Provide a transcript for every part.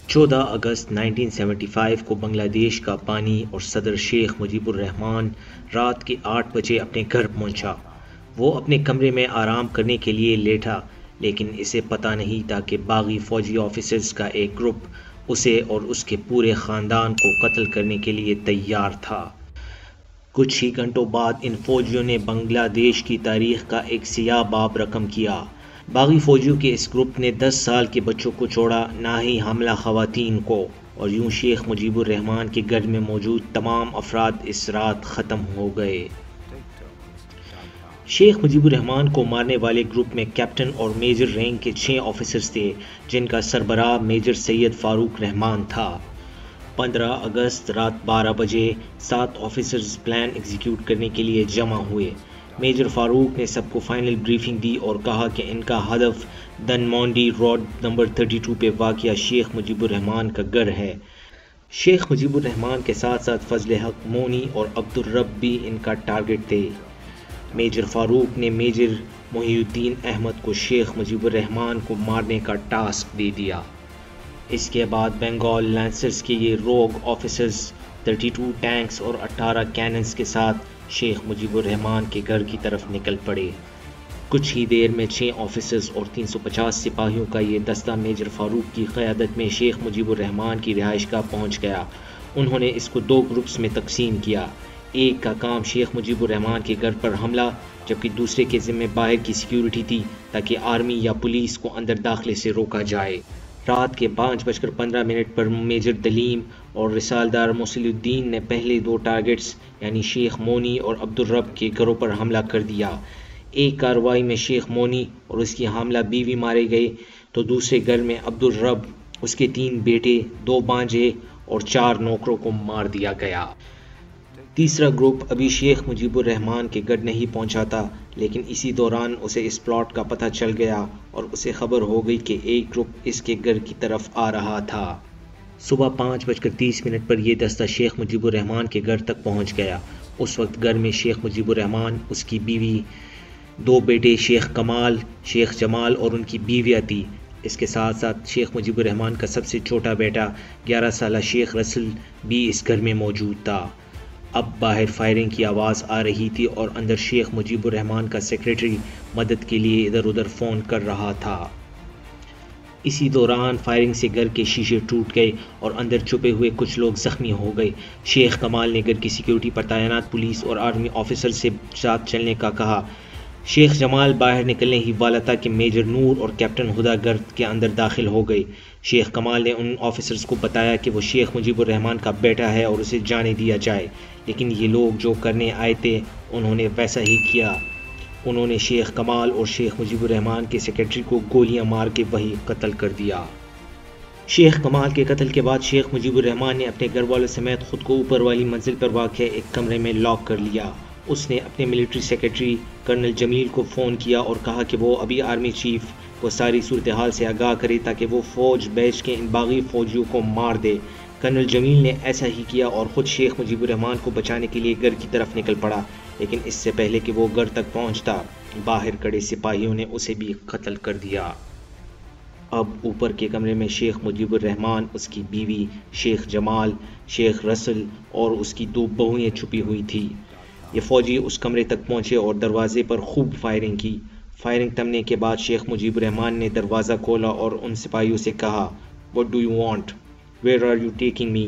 14 اگست 1975 کو بنگلہ دیش کا بانی اور صدر شیخ مجیب الرحمان رات کے 8 بجے اپنے گھر پہنچا۔ وہ اپنے کمرے میں آرام کرنے کے لیے لیٹا، لیکن اسے پتہ نہیں تھا کہ باغی فوجی آفیسرز کا ایک گروپ اسے اور اس کے پورے خاندان کو قتل کرنے کے لیے تیار تھا۔ کچھ ہی گھنٹوں بعد ان فوجیوں نے بنگلہ دیش کی تاریخ کا ایک سیاہ باب رقم کیا۔ باغی فوجیوں کے اس گروپ نے 10 سال کے بچوں کو چھوڑا، نہ ہی حاملہ خواتین کو، اور یوں شیخ مجیب الرحمان کے گھر میں موجود تمام افراد اس رات ختم ہو گئے۔ شیخ مجیب الرحمان کو مارنے والے گروپ میں کیپٹن اور میجر رینک کے 6 آفیسرز تھے، جن کا سربراہ میجر سید فاروق رحمان تھا۔ 15 اگست رات 12 بجے 7 آفیسرز پلان ایگزیکیوٹ کرنے کے لیے جمع ہوئے۔ میجر فاروق نے سب کو فائنل بریفنگ دی اور کہا کہ ان کا ہدف دنمونڈی روڈ نمبر 32 پہ واقع شیخ مجیب الرحمان کا گھر ہے۔ شیخ مجیب الرحمان کے ساتھ ساتھ فضل حق مونی اور عبدالرب بھی ان کا ٹارگٹ تھے۔ میجر فاروق نے میجر محی الدین احمد کو شیخ مجیب الرحمان کو مارنے کا ٹاسک دے دیا۔ اس کے بعد بنگال لانسرز کے یہ روگ آفیسرز 32 ٹینکس اور 18 کیننز کے ساتھ شیخ مجیب الرحمان کے گھر کی طرف نکل پڑے۔ کچھ ہی دیر میں 6 آفیسرز اور 350 سپاہیوں کا یہ دستہ میجر فاروق کی قیادت میں شیخ مجیب الرحمان کی رہائش گاہ پہنچ گیا۔ انہوں نے اس کو 2 گروپس میں تقسیم کیا۔ ایک کا کام شیخ مجیب الرحمان کے گھر پر حملہ، جبکہ دوسرے کے ذمہ باہر کی سیکیورٹی تھی تاکہ آرمی یا پولیس کو اندر داخلے سے روکا جائے۔ رات کے 5:15 پر میجر دلیم اور رسالدار موصل الدین نے پہلے 2 ٹارگٹس یعنی شیخ مونی اور عبدالرب کے گھروں پر حملہ کر دیا۔ ایک کارروائی میں شیخ مونی اور اس کی حاملہ بیوی مارے گئے، تو دوسرے گھر میں عبدالرب، اس کے 3 بیٹے، 2 بانجے اور 4 نوکروں کو مار دیا گیا۔ تیسرا گروپ ابھی شیخ مجیب الرحمان کے گھر نہیں پہنچا تھا، لیکن اسی دوران اسے اس پلاٹ کا پتہ چل گیا اور اسے خبر ہو گئی کہ ایک گروپ اس کے گھر کی طرف آ رہا تھا۔ صبح 5:30 پر یہ دستہ شیخ مجیب الرحمان کے گھر تک پہنچ گیا۔ اس وقت گھر میں شیخ مجیب الرحمان، اس کی بیوی، 2 بیٹے شیخ کمال، شیخ جمال اور ان کی بیویاں تھی۔ اس کے ساتھ ساتھ شیخ مجیب الرحمان کا سب سے چھوٹا بیٹا 11 سالہ شیخ رسل بھی اس گھر میں موجود تھا۔ اب باہر فائرنگ کی آواز آ رہی تھی اور اندر شیخ مجیب الرحمان کا سیکریٹری مدد کے لیے ادھر ادھر فون کر رہا تھا۔ اسی دوران فائرنگ سے گھر کے شیشے ٹوٹ گئے اور اندر چھپے ہوئے کچھ لوگ زخمی ہو گئے۔ شیخ کمال نے گھر کی سیکیورٹی پر تعینات پولیس اور آرمی آفیسر سے ساتھ چلنے کا کہا۔ شیخ جمال باہر نکلنے ہی والا تھا کہ میجر نور اور کیپٹن ہدا گھر کے اندر داخل ہو گئے۔ شیخ کمال نے ان آفیسرز کو بتایا کہ وہ شیخ مجیب الرحمان کا بیٹا ہے اور اسے جانے دیا جائے، لیکن یہ لوگ جو کرنے آئے تھے انہوں نے ویسا ہی کیا۔ انہوں نے شیخ کمال اور شیخ مجیب الرحمان کے سیکریٹری کو گولیاں مار کے وہیں قتل کر دیا۔ شیخ کمال کے قتل کے بعد شیخ مجیب الرحمان نے اپنے گھر والوں سمیت خود کو اوپر والی منزل پر واقع ایک کمرے میں لاک کر لیا۔ اس نے اپنے ملٹری سیکریٹری کرنل جمیل کو فون کیا اور کہا کہ وہ ابھی آرمی چیف کو ساری صورتحال سے آگاہ کرے تاکہ وہ فوج بیچ کے ان باغی فوجیوں کو مار دے۔ کرنل جمیل نے ایسا ہی کیا اور خود شیخ مجیب الرحمان کو بچانے کے لیے گھر کی طرف نکل پڑا، لیکن اس سے پہلے کہ وہ گھر تک پہنچتا باہر کھڑے سپاہیوں نے اسے بھی قتل کر دیا۔ اب اوپر کے کمرے میں شیخ مجیب الرحمان، اس کی بیوی شیخ جمال، شیخ رسل اور اس کی 2 بہویں چھپی ہوئی تھی۔ یہ فوجی اس کمرے تک پہنچے اور دروازے پر خوب فائرنگ کی۔ فائرنگ تھمنے کے بعد شیخ مجیب الرحمان نے دروازہ کھولا اور ان سپاہیوں سے کہا، "What do you want? Where are you taking me?"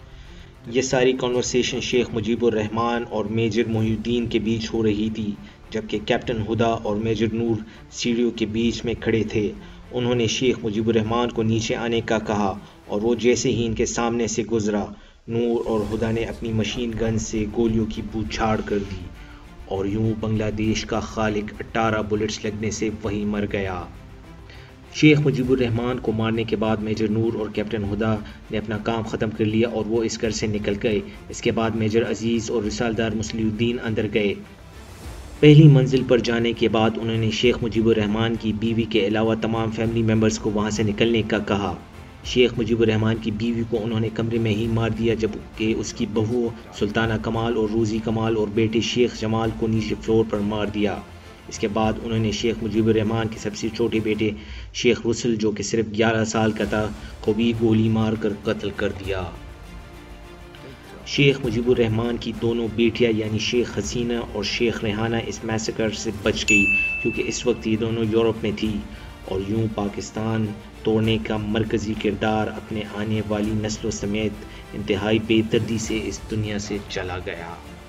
یہ ساری کنورسیشن شیخ مجیب الرحمان اور میجر محی الدین کے بیچ ہو رہی تھی، جبکہ کیپٹن ہدا اور میجر نور سیڑھیوں کے بیچ میں کھڑے تھے۔ انہوں نے شیخ مجیب الرحمان کو نیچے آنے کا کہا اور وہ جیسے ہی ان کے سامنے سے گزرا، نور اور ہدا نے اپنی مشین گن سے گولیوں کی بوچھاڑ کر دی اور یوں بنگلہ دیش کا خالق 18 بلٹس لگنے سے وہیں مر گیا۔ شیخ مجیب الرحمان کو مارنے کے بعد میجر نور اور کیپٹن ہدا نے اپنا کام ختم کر لیا اور وہ اس گھر سے نکل گئے۔ اس کے بعد میجر عزیز اور رسالدار موصل الدین اندر گئے۔ پہلی منزل پر جانے کے بعد انہوں نے شیخ مجیب الرحمان کی بیوی کے علاوہ تمام فیملی ممبرز کو وہاں سے نکلنے کا کہا۔ شیخ مجیب الرحمان کی بیوی کو انہوں نے کمرے میں ہی مار دیا، جبکہ اس کی بہو سلطانہ کمال اور روزی کمال اور بیٹے شیخ جمال کو نیچے فلور پر مار دیا۔ اس کے بعد انہوں نے شیخ مجیب الرحمان کے سب سے چھوٹے بیٹے شیخ رسل جو کہ صرف 11 سال کا تھا کو بھی گولی مار کر قتل کر دیا۔ شیخ مجیب الرحمان کی دونوں بیٹیاں یعنی شیخ حسینہ اور شیخ ریحانہ اس میسیکر سے بچ گئی کیونکہ اس وقت یہ دونوں یورپ میں تھی، اور یوں پاکستان توڑنے کا مرکزی کردار اپنے آنے والی نسلوں سمیت انتہائی بے دردی سے اس دنیا سے چلا گیا۔